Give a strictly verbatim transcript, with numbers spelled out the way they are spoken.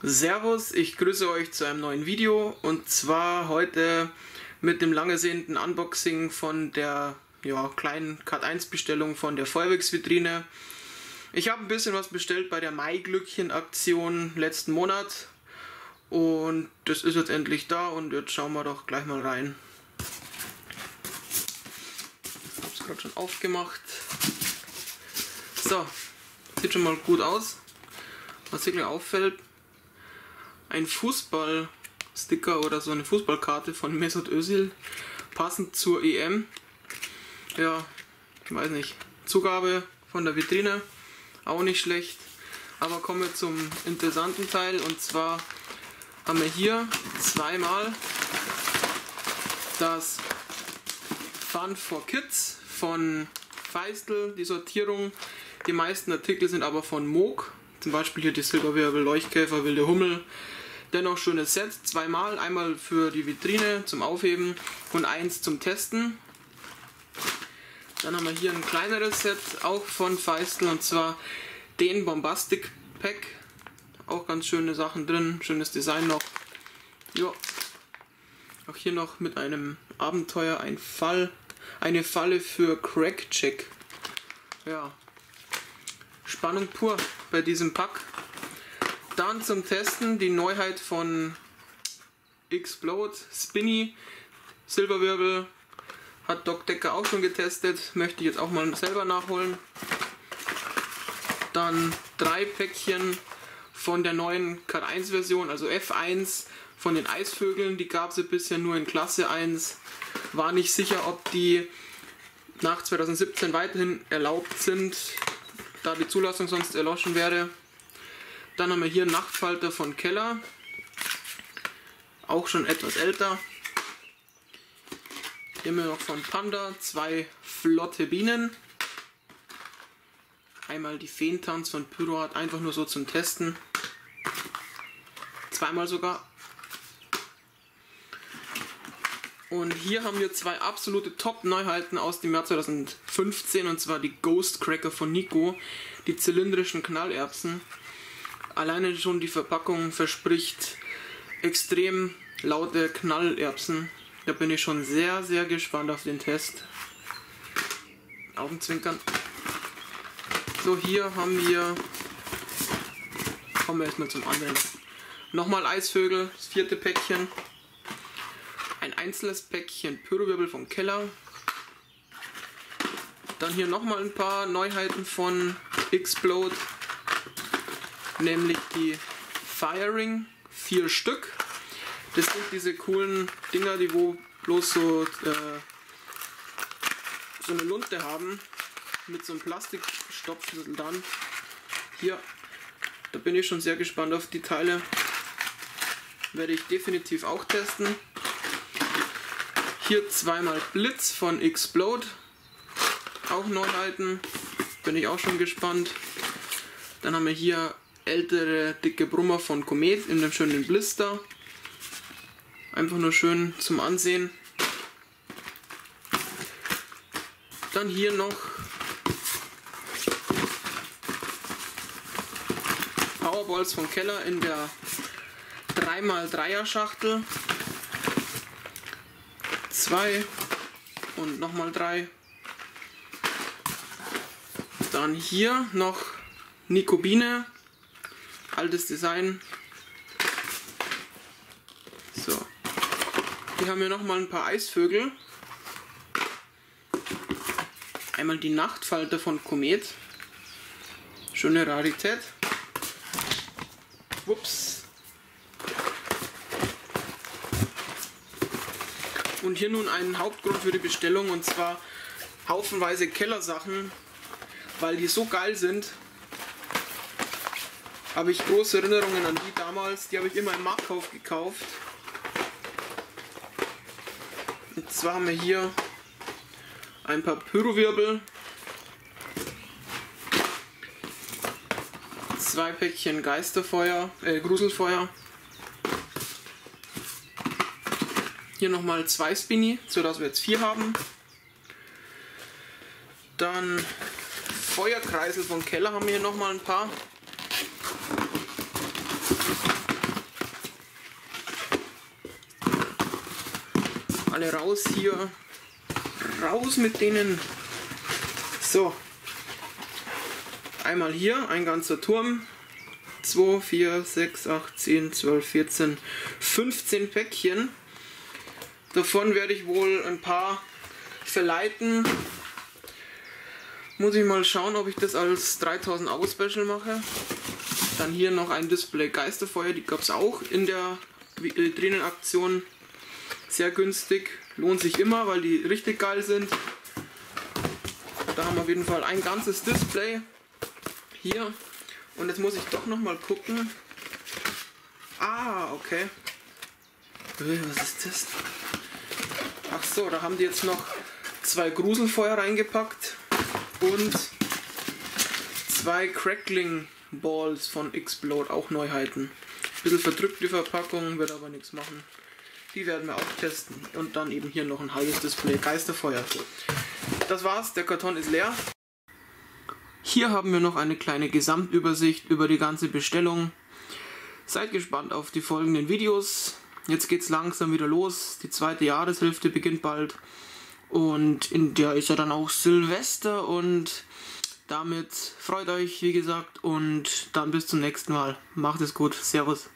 Servus, ich grüße euch zu einem neuen Video und zwar heute mit dem lang ersehnten Unboxing von der ja, kleinen Cut eins Bestellung von der Feuerwerksvitrine. Ich habe ein bisschen was bestellt bei der Maiglöckchen-Aktion letzten Monat und das ist jetzt endlich da und jetzt schauen wir doch gleich mal rein. Ich habe es gerade schon aufgemacht. So, sieht schon mal gut aus. Was hier gleich auffällt, ein Fußballsticker oder so eine Fußballkarte von Mesut Özil, passend zur E M. Ja, ich weiß nicht, Zugabe von der Vitrine, auch nicht schlecht. Aber kommen wir zum interessanten Teil, und zwar haben wir hier zweimal das Fun for Kids von Feistel, die Sortierung. Die meisten Artikel sind aber von Moog, zum Beispiel hier die Silberwirbel, Leuchtkäfer, wilde Hummel. Dennoch schönes Set, zweimal, einmal für die Vitrine zum Aufheben und eins zum Testen. Dann haben wir hier ein kleineres Set, auch von Feistel, und zwar den Bombastic Pack. Auch ganz schöne Sachen drin, schönes Design noch. Jo. Auch hier noch mit einem Abenteuer ein Fall, eine Falle für Crack Check. Ja, Spannung pur bei diesem Pack. Dann zum Testen die Neuheit von Explode, Spinny, Silberwirbel. Hat Doc Decker auch schon getestet, möchte ich jetzt auch mal selber nachholen. Dann drei Päckchen von der neuen Cut eins Version, also F eins von den Eisvögeln. Die gab es bisher nur in Klasse eins. War nicht sicher, ob die nach zweitausendsiebzehn weiterhin erlaubt sind, da die Zulassung sonst erloschen wäre. Dann haben wir hier einen Nachtfalter von Keller, auch schon etwas älter. Hier haben wir noch von Panda zwei flotte Bienen. Einmal die Feentanz von Pyroart, einfach nur so zum Testen. Zweimal sogar. Und hier haben wir zwei absolute Top-Neuheiten aus dem Jahr zweitausendfünfzehn, und zwar die Ghost Cracker von Nico, die zylindrischen Knallerbsen. Alleine schon die Verpackung verspricht extrem laute Knallerbsen. Da bin ich schon sehr, sehr gespannt auf den Test. Augenzwinkern. So, hier haben wir, kommen wir erstmal zum anderen. Nochmal Eisvögel, das vierte Päckchen. Ein einzelnes Päckchen Pyrowirbel vom Keller. Dann hier nochmal ein paar Neuheiten von Explode. Nämlich die Firing, vier Stück. Das sind diese coolen Dinger, die wo bloß so, äh, so eine Lunte haben. Mit so einem Plastikstopfschlüssel dann. Hier, da bin ich schon sehr gespannt auf die Teile. Werde ich definitiv auch testen. Hier zweimal Blitz von Explode. Auch Neuheiten. Bin ich auch schon gespannt. Dann haben wir hier ältere dicke Brummer von Komet in einem schönen Blister. Einfach nur schön zum Ansehen. Dann hier noch Powerballs von Keller in der drei mal dreier Schachtel. Zwei und nochmal drei. Dann hier noch Nico Biene. Altes Design. So. Hier haben wir nochmal ein paar Eisvögel. Einmal die Nachtfalter von Komet. Schöne Rarität. Ups. Und hier nun ein Hauptgrund für die Bestellung, und zwar haufenweise Kellersachen, weil die so geil sind. Habe ich große Erinnerungen an die damals, die habe ich immer im Marktkauf gekauft. Und zwar haben wir hier ein paar Pyrowirbel, zwei Päckchen Geisterfeuer, äh, Gruselfeuer. Hier nochmal zwei Spinny, sodass wir jetzt vier haben. Dann Feuerkreisel von Keller haben wir hier nochmal ein paar. Alle raus hier. Raus mit denen. So. Einmal hier, ein ganzer Turm. zwei, vier, sechs, acht, zehn, zwölf, vierzehn, fünfzehn Päckchen. Davon werde ich wohl ein paar verleiten. Muss ich mal schauen, ob ich das als dreitausend Euro Special mache. Dann hier noch ein Display Geisterfeuer, die gab es auch in der Vitrinenaktion. Sehr günstig, lohnt sich immer, weil die richtig geil sind. Da haben wir auf jeden Fall ein ganzes Display hier. Und jetzt muss ich doch noch mal gucken. Ah, okay. Was ist das? Ach so, da haben die jetzt noch zwei Gruselfeuer reingepackt und zwei Crackling Balls von Explode, auch Neuheiten. Ein bisschen verdrückt die Verpackung, wird aber nichts machen. Die werden wir auch testen. Und dann eben hier noch ein halbes Display Geisterfeuer. Das war's, der Karton ist leer. Hier haben wir noch eine kleine Gesamtübersicht über die ganze Bestellung. Seid gespannt auf die folgenden Videos. Jetzt geht's langsam wieder los. Die zweite Jahreshälfte beginnt bald. Und in der ist ja dann auch Silvester. Und damit freut euch, wie gesagt. Und dann bis zum nächsten Mal. Macht es gut. Servus.